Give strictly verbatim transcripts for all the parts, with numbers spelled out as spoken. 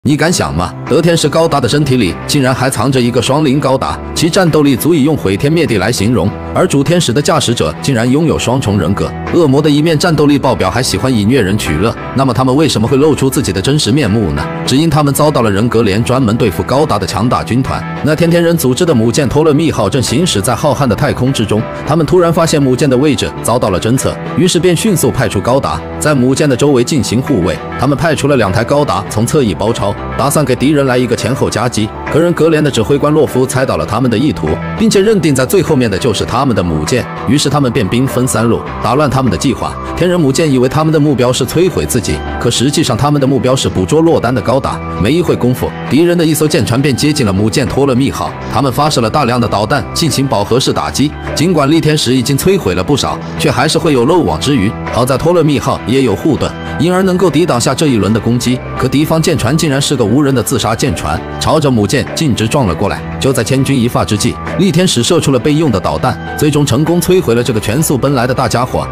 你敢想吗？德天使高达的身体里竟然还藏着一个双灵高达，其战斗力足以用毁天灭地来形容。而主天使的驾驶者竟然拥有双重人格，恶魔的一面战斗力爆表，还喜欢以虐人取乐。那么他们为什么会露出自己的真实面目呢？只因他们遭到了人格连专门对付高达的强大军团。那天天人组织的母舰托勒密号正行驶在浩瀚的太空之中，他们突然发现母舰的位置遭到了侦测，于是便迅速派出高达在母舰的周围进行护卫。他们派出了两台高达从侧翼包抄，打算给敌人来一个前后夹击。可人格连的指挥官洛夫猜到了他们的意图，并且认定在最后面的就是他们的母舰，于是他们便兵分三路，打乱他们的计划。天人母舰以为他们的目标是摧毁自己，可实际上他们的目标是捕捉落单的高达。没一会功夫，敌人的一艘舰船便接近了母舰托勒密号，他们发射了大量的导弹进行饱和式打击。尽管力天使已经摧毁了不少，却还是会有漏网之鱼。好在托勒密号也有护盾，因而能够抵挡下这一轮的攻击。可敌方舰船竟然是个无人的自杀舰船，朝着母舰径直撞了过来。就在千钧一发之际，力天使射出了备用的导弹，最终成功摧毁了这个全速奔来的大家伙。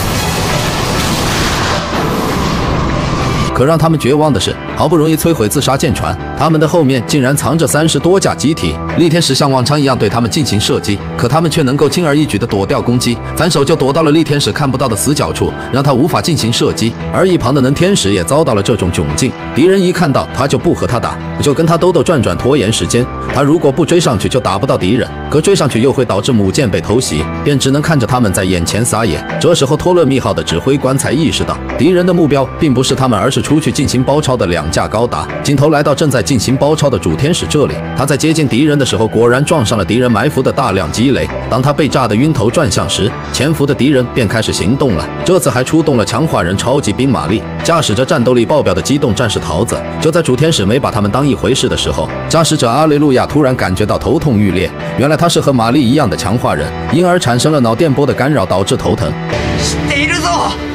可让他们绝望的是，好不容易摧毁自杀舰船，他们的后面竟然藏着三十多架机体。力天使像往常一样对他们进行射击，可他们却能够轻而易举地躲掉攻击，反手就躲到了力天使看不到的死角处，让他无法进行射击。而一旁的能天使也遭到了这种窘境，敌人一看到他就不和他打，就跟他兜兜转转拖延时间。他如果不追上去就打不到敌人，可追上去又会导致母舰被偷袭，便只能看着他们在眼前撒野。这时候托勒密号的指挥官才意识到，敌人的目标并不是他们，而是出去进行包抄的两架高达。镜头来到正在进行包抄的主天使这里，他在接近敌人的时候，果然撞上了敌人埋伏的大量积雷。当他被炸得晕头转向时，潜伏的敌人便开始行动了，这次还出动了强化人超级兵马力，驾驶着战斗力爆表的机动战士桃子。就在主天使没把他们当一回事的时候，驾驶者阿雷路亚突然感觉到头痛欲裂，原来他是和玛丽一样的强化人，因而产生了脑电波的干扰，导致头疼。 知っているぞ。